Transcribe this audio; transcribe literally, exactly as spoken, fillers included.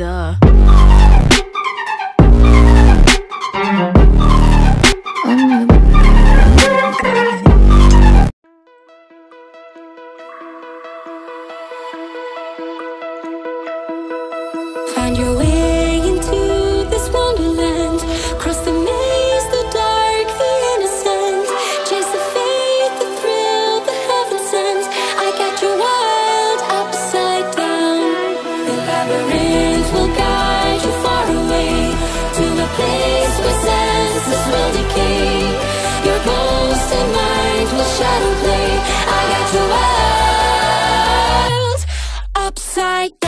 Duh. Find your way into this wonderland. Cross the maze, the dark, the innocent. Chase the faith, the thrill, the heaven sent. I got you wild, upside down. The labyrinth will guide you far away to a place where senses will decay. Your ghost and mind will shadow play. I got you wild, upside down.